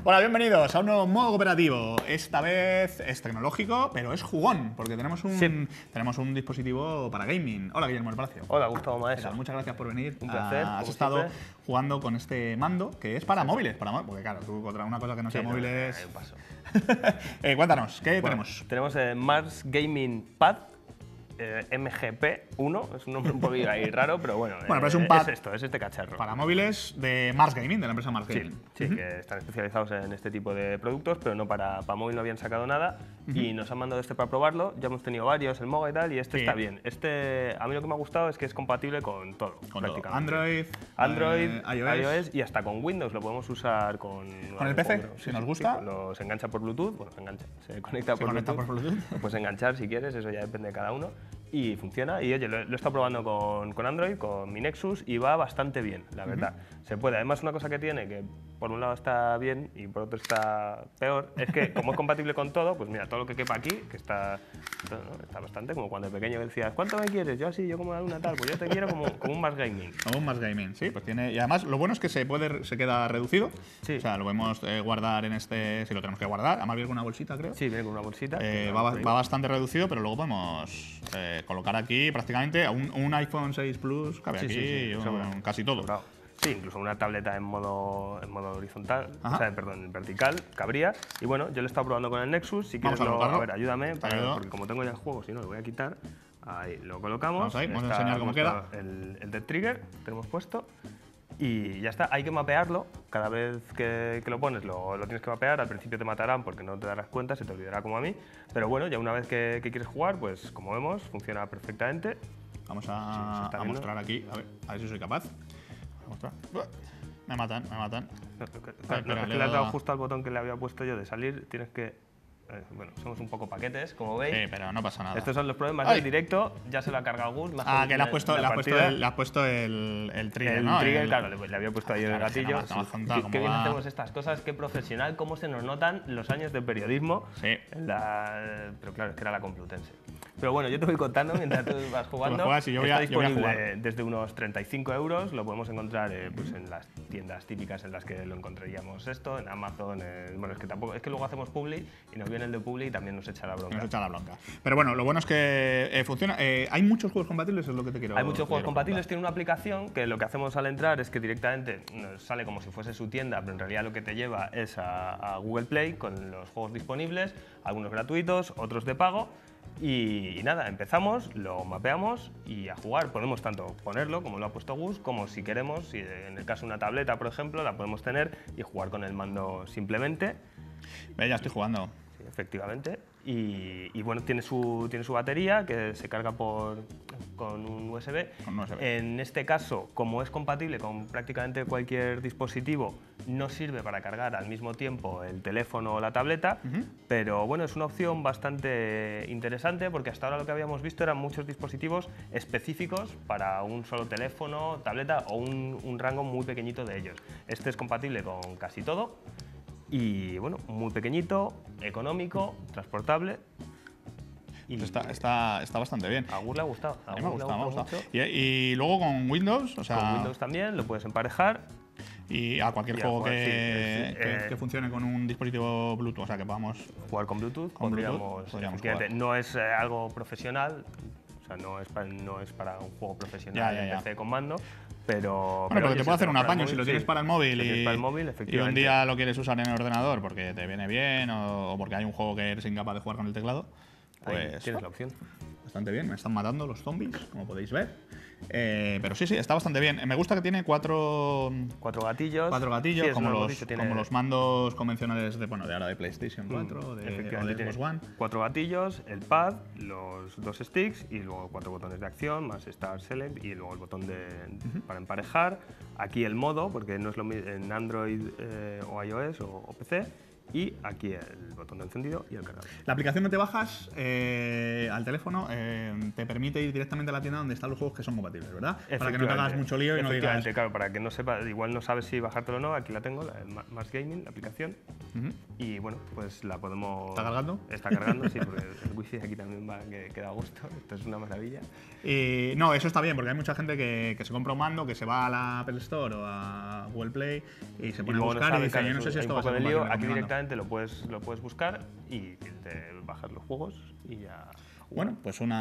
Hola, bienvenidos a un nuevo modo cooperativo. Esta vez es tecnológico, pero es jugón, porque tenemos un dispositivo para gaming. Hola, Guillermo del Palacio. Hola, Gustavo Maestro. Muchas gracias por venir. Un placer. Has estado jugando con este mando, que es para móviles. Porque claro, tú contra una cosa que no sea móviles... paso. Cuéntanos, ¿qué tenemos? Tenemos el Mars Gaming Pad. MGP1, es un nombre un poquito ahí raro, pero bueno, pero es un pad es este cacharro. Para móviles de Mars Gaming, de la empresa Mars Gaming. Sí, que están especializados en este tipo de productos, pero no para móvil no habían sacado nada y nos han mandado este para probarlo. Ya hemos tenido varios, el Moga y tal, y este está bien. Este, a mí lo que me ha gustado es que es compatible con todo, prácticamente. Android, iOS y hasta con Windows, lo podemos usar con el PC, si nos gusta. Se engancha por Bluetooth, se conecta por Bluetooth. Lo puedes enganchar si quieres, eso ya depende de cada uno. Y funciona, y oye, lo he estado probando con Android, con mi Nexus, y va bastante bien, la verdad. Se puede. Además, una cosa que tiene, que por un lado está bien y por otro está peor, es que como es compatible con todo, pues mira, todo lo que quepa aquí, que está bastante, como cuando de pequeño decías, ¿cuánto me quieres? Yo así, yo como una tal, pues yo te quiero como un Mars Gaming. Como un Mars Gaming, sí, pues tiene... Y además, lo bueno es que se queda reducido. Sí. O sea, lo podemos guardar en este... Si lo tenemos que guardar, además viene con una bolsita, creo. Sí, viene con una bolsita. Va bastante reducido, pero luego podemos colocar aquí prácticamente un iPhone 6 Plus, cabe aquí, casi todo. Claro. Sí, incluso una tableta en modo horizontal, o sea, perdón, en vertical, cabría. Y bueno, yo lo he estado probando con el Nexus, si quieres a ver, ayúdame, porque como tengo ya el juego, si no, lo voy a quitar. Ahí, lo colocamos. Vamos a enseñar cómo queda. El Dead Trigger, tenemos puesto. Y ya está, hay que mapearlo. Cada vez que lo pones lo tienes que mapear. Al principio te matarán porque no te darás cuenta, se te olvidará como a mí. Pero bueno, ya una vez que quieres jugar, pues como vemos, funciona perfectamente. Vamos a mostrar aquí, a ver si soy capaz. Me matan. No, es que le has dado justo al botón que le había puesto yo de salir. Tienes que... Bueno, somos un poco paquetes, como veis. Sí, pero no pasa nada. Estos son los problemas del directo. Ya se lo ha cargado Gus. Que le has puesto el trigger, ¿no? El trigger, claro, le había puesto ahí el gatillo. Qué bien hacemos estas cosas, qué profesional, cómo se nos notan los años de periodismo. Sí. Pero claro, es que era la Complutense. Pero bueno, yo te voy contando mientras tú vas jugando. Está disponible desde unos 35 €. Lo podemos encontrar pues en las tiendas típicas en las que lo encontraríamos esto, en Amazon. Bueno, es que luego hacemos publi y nos viene el de publi y también nos echa la bronca. Pero bueno, lo bueno es que funciona. Hay muchos juegos compatibles, es lo que te quiero. Hay muchos juegos compatibles. Tiene una aplicación que lo que hacemos al entrar es que directamente nos sale como si fuese su tienda, pero en realidad lo que te lleva es a Google Play con los juegos disponibles, algunos gratuitos, otros de pago. Y nada, empezamos, lo mapeamos y a jugar. Podemos tanto ponerlo, como lo ha puesto Gus, como si queremos, si en el caso de una tableta, por ejemplo, la podemos tener y jugar con el mando simplemente. Ya estoy jugando. Sí, efectivamente. Y bueno, tiene su batería que se carga con un USB. En este caso, como es compatible con prácticamente cualquier dispositivo, no sirve para cargar al mismo tiempo el teléfono o la tableta, pero bueno, es una opción bastante interesante porque hasta ahora lo que habíamos visto eran muchos dispositivos específicos para un solo teléfono, tableta o un rango muy pequeñito de ellos. Este es compatible con casi todo. Y bueno, muy pequeñito, económico, transportable. Y está bastante bien. A Gus le ha gustado. A mí me ha gustado. Y luego con Windows, o sea... Con Windows también, lo puedes emparejar. Y a cualquier juego que funcione con un dispositivo Bluetooth, o sea que podamos... Jugar con Bluetooth, podríamos jugar. No es algo profesional, o sea, no es para un juego profesional en PC con mando. Pero porque te puede hacer un apaño si lo tienes para el móvil y un día lo quieres usar en el ordenador porque te viene bien o porque hay un juego que eres incapaz de jugar con el teclado, pues ahí tienes la opción. Bastante bien, me están matando los zombies, como podéis ver. Pero sí, está bastante bien. Me gusta que tiene cuatro gatillos, sí, como los mandos convencionales de ahora de PlayStation 4 de Xbox One. 4 gatillos, el pad, los 2 sticks y luego 4 botones de acción, más Start Select y luego el botón para emparejar. Aquí el modo, porque no es lo mismo en Android o iOS o PC. y aquí el botón de encendido y el cargador. La aplicación no te bajas al teléfono, te permite ir directamente a la tienda donde están los juegos que son compatibles, ¿verdad? Para que no te hagas mucho lío y no digas... Claro, para que no sepas, igual no sabes si bajártelo o no, aquí la tengo, la Mars Gaming, la aplicación, y bueno, pues la podemos... ¿Está cargando? Está cargando, sí, porque el wifi aquí también va, que da gusto, esto es una maravilla. Y no, eso está bien, porque hay mucha gente que se compra un mando, que se va a la Apple Store o a Google Play y se pone a buscar y dice, yo no sé si esto va a ser compatible. Aquí directamente lo puedes buscar y te bajas los juegos y ya... Bueno, pues un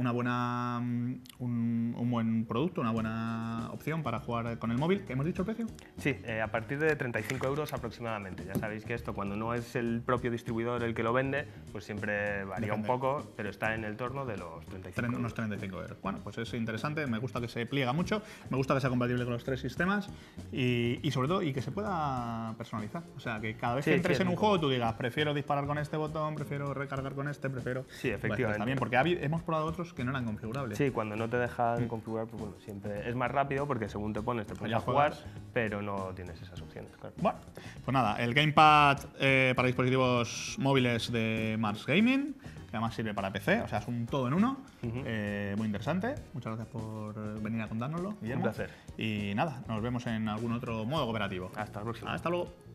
buen producto, una buena opción para jugar con el móvil. ¿Hemos dicho el precio? Sí, a partir de 35 euros aproximadamente. Ya sabéis que esto, cuando no es el propio distribuidor el que lo vende, pues siempre varía un poco, pero está en el torno de los 35 euros. Unos 35 euros. Bueno, pues es interesante, me gusta que se pliega mucho, me gusta que sea compatible con los 3 sistemas y sobre todo y que se pueda personalizar. O sea, que cada vez que entres en un juego tú digas, prefiero disparar con este botón, prefiero recargar con este, prefiero... Sí, efectivamente. Pues también, porque hemos probado otros que no eran configurables. Sí, cuando no te dejan configurar, pues bueno, siempre es más rápido porque según te pones te pones a jugar, pero no tienes esas opciones, claro. Bueno, pues nada, el Gamepad para dispositivos móviles de Mars Gaming, que además sirve para PC, o sea, es un todo en uno, muy interesante. Muchas gracias por venir a contárnoslo, Guillermo. Un placer. Y nada, nos vemos en algún otro modo cooperativo. Hasta la próxima. Hasta luego.